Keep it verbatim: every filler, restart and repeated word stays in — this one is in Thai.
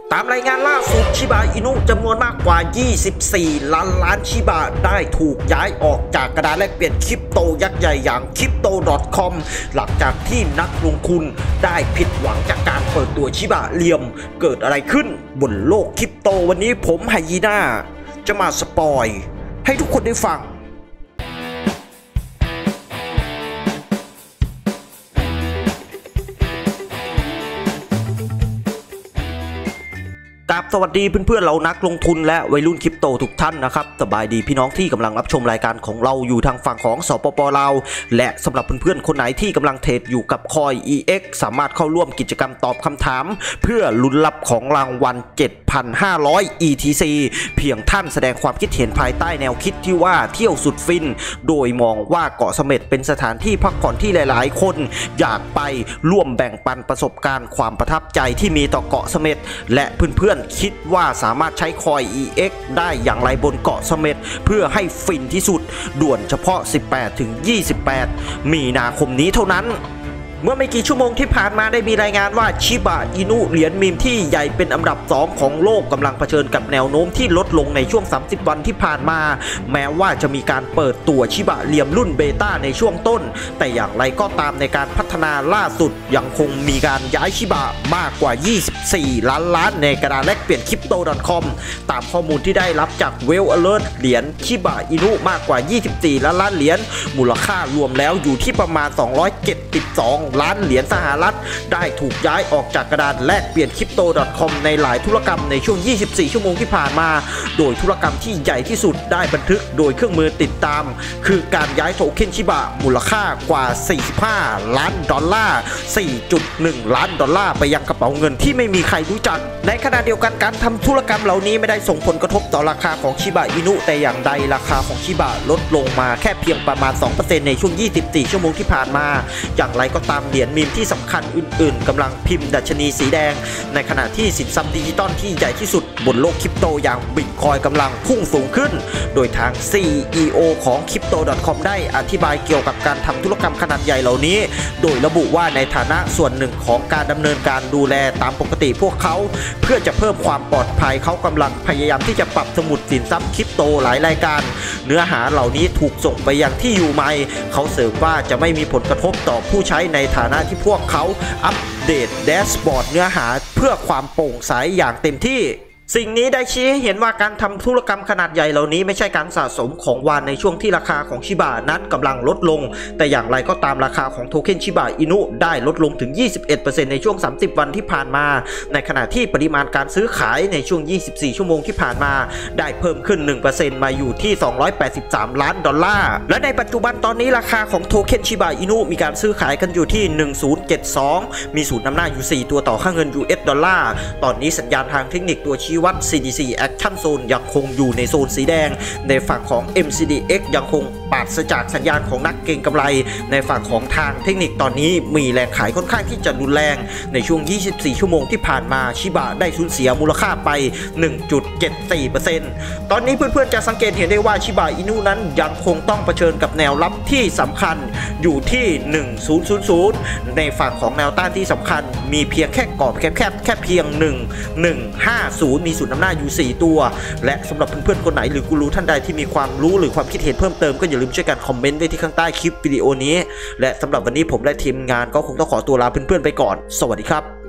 ตามรายงานล่าสุดชิบะอินุจำนวนมากกว่ายี่สิบสี่ล้านล้านชิบะได้ถูกย้ายออกจากกระดานแลกเปลี่ยนคริปโตยักษ์ใหญ่อย่าง คริปโต ดอท คอม หลังจากที่นักลงทุนได้ผิดหวังจากการเปิดตัวชิบะเหลี่ยมเกิดอะไรขึ้นบนโลกคริปโตวันนี้ผมไฮยีน่าจะมาสปอยให้ทุกคนได้ฟังสวัสดีเพื่อนๆเรานักลงทุนและวัยรุ่นคริปโตทุกท่านนะครับสบายดีพี่น้องที่กำลังรับชมรายการของเราอยู่ทางฝั่งของสปป.ลาวและสำหรับเพื่อนๆคนไหนที่กำลังเทรดอยู่กับคอย อี เอ็กซ์ สามารถเข้าร่วมกิจกรรมตอบคำถามเพื่อลุ้นรับของรางวัล เจ็ดพันห้าร้อย อี ที ซี เพียงท่านแสดงความคิดเห็นภายใต้แนวคิดที่ว่าเที่ยวสุดฟินโดยมองว่าเกาะเสม็ดเป็นสถานที่พักผ่อนที่หลายๆคนอยากไปร่วมแบ่งปันประสบการณ์ความประทับใจที่มีต่อเกาะเสม็ดและเพื่อนๆคิดว่าสามารถใช้คอย อี เอ็กซ์ ได้อย่างไรบนเกาะเสม็ดเพื่อให้ฟินที่สุดด่วนเฉพาะ สิบแปดถึงยี่สิบแปด มีนาคมนี้เท่านั้นเมื่อไม่กี่ชั่วโมงที่ผ่านมาได้มีรายงานว่าชิบะอินุเหรียญมีมที่ใหญ่เป็นอันดับสองของโลกกำลังเผชิญกับแนวโน้มที่ลดลงในช่วงสามสิบวันที่ผ่านมาแม้ว่าจะมีการเปิดตัวชิบะเหลี่ยมรุ่นเบต้าในช่วงต้นแต่อย่างไรก็ตามในการพัฒนาล่าสุดยังคงมีการย้ายชิบะมากกว่ายี่สิบสี่ล้านล้านในกระดานแลกเปลี่ยนคริปโต ดอท คอม ตามข้อมูลที่ได้รับจาก Well Alert เหรียญชิบะอินุมากกว่ายี่สิบสี่ล้านล้านเหรียญมูลค่ารวมแล้วอยู่ที่ประมาณสองร้อยเจ็ดสิบสองล้านเหรียญสหรัฐได้ถูกย้ายออกจากกระดานแลกเปลี่ยนคริปโต ดอท คอม ในหลายธุรกรรมในช่วงยี่สิบสี่ชั่วโมงที่ผ่านมาโดยธุรกรรมที่ใหญ่ที่สุดได้บันทึกโดยเครื่องมือติดตามคือการย้ายโทเค็นชิบะมูลค่ากว่าสี่สิบห้าล้านดอลลาร์ สี่จุดหนึ่ง ล้านดอลลาร์ไปยังกระเป๋าเงินที่ไม่มีใครรู้จักในขณะเดียวกันการทำธุรกรรมเหล่านี้ไม่ได้ส่งผลกระทบต่อราคาของชิบะอินุแต่อย่างใดราคาของชิบะลดลงมาแค่เพียงประมาณ สองเปอร์เซ็นต์ ในช่วงยี่สิบสี่ชั่วโมงที่ผ่านมาอย่างไรก็ตามเหรียญมีมที่สำคัญอื่นๆกำลังพิมพ์ดัชนีสีแดงในขณะที่สินทรัพย์ดิจิตอลที่ใหญ่ที่สุดบนโลกคริปโตอย่างบิตคอยน์กำลังพุ่งสูงขึ้นโดยทาง ซี อี โอ ของ คริปโต ดอท คอม ได้อธิบายเกี่ยวกับการทำธุรกรรมขนาดใหญ่เหล่านี้โดยระบุว่าในฐานะส่วนหนึ่งของการดำเนินการดูแลตามปกติพวกเขาเพื่อจะเพิ่มความปลอดภัยเขากำลังพยายามที่จะปรับสมุดสินทรัพย์คริปโตหลายรายการเนื้อหาเหล่านี้ถูกส่งไปยังที่อยู่ใหม่เขาเสริมว่าจะไม่มีผลกระทบต่อผู้ใช้ในฐานะที่พวกเขาอัปเดตแดชบอร์ดเนื้อหาเพื่อความโปร่งใสอย่างเต็มที่สิ่งนี้ได้ชี้ให้เห็นว่าการทำธุรกรรมขนาดใหญ่เหล่านี้ไม่ใช่การสะสมของวานในช่วงที่ราคาของชิบะนั้นกำลังลดลงแต่อย่างไรก็ตามราคาของโทเค็นชิบะอินุได้ลดลงถึง ยี่สิบเอ็ดเปอร์เซ็นต์ ในช่วงสามสิบวันที่ผ่านมาในขณะที่ปริมาณการซื้อขายในช่วงยี่สิบสี่ชั่วโมงที่ผ่านมาได้เพิ่มขึ้น หนึ่งเปอร์เซ็นต์ มาอยู่ที่สองร้อยแปดสิบสามล้านดอลลาร์และในปัจจุบันตอนนี้ราคาของโทเค็นชิบะอินุมีการซื้อขายกันอยู่ที่หนึ่งพันเจ็ดสิบสองมีศูนย์นำหน้าอยู่สี่ตัวต่อค่าเงิน ยู เอส ดอลลาร์ตอนนี้สัญญาณทางเทคนิคตัวชี้วัด ซี ดี ซีAction Zone ยังคงอยู่ในโซนสีแดงในฝั่งของ เอ็ม ซี ดี เอ็กซ์ ยังคงปราศจากสัญญาณของนักเก็งกำไรในฝั่งของทางเทคนิคตอนนี้มีแรงขายค่อนข้างที่จะรุนแรงในช่วงยี่สิบสี่ชั่วโมงที่ผ่านมาชิบะได้สูญเสียมูลค่าไป หนึ่งจุดเจ็ดสี่เปอร์เซ็นต์ ตอนนี้เพื่อนๆจะสังเกตเห็นได้ว่าชิบะอินุนั้นยังคงต้องเผชิญกับแนวรับที่สำคัญอยู่ที่หนึ่งพันในฝั่งของแนวต้านที่สำคัญมีเพียงแค่กรอบแคบๆแค่เพียงหนึ่งพันหนึ่งร้อยห้าสิบมีศูนย์นำหน้าอยู่สี่ตัวและสำหรับเพื่อนๆคนไหนหรือกูรูท่านใดที่มีความรู้หรือความคิดเห็นเพิ่มเติมก็อย่าลืมช่วยกันคอมเมนต์ไว้ที่ข้างใต้คลิปวิดีโอนี้และสำหรับวันนี้ผมและทีมงานก็คงต้องขอตัวลาเพื่อนๆไปก่อนสวัสดีครับ